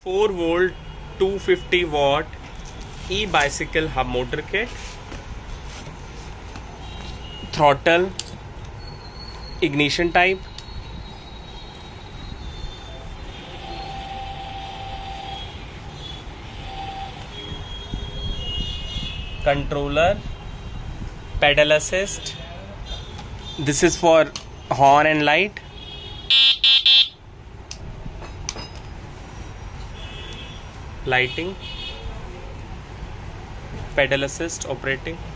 4 volt 250 watt e-bicycle hub motor kit, throttle, ignition type, controller, pedal assist. This is for horn and light. Lighting, pedal assist operating.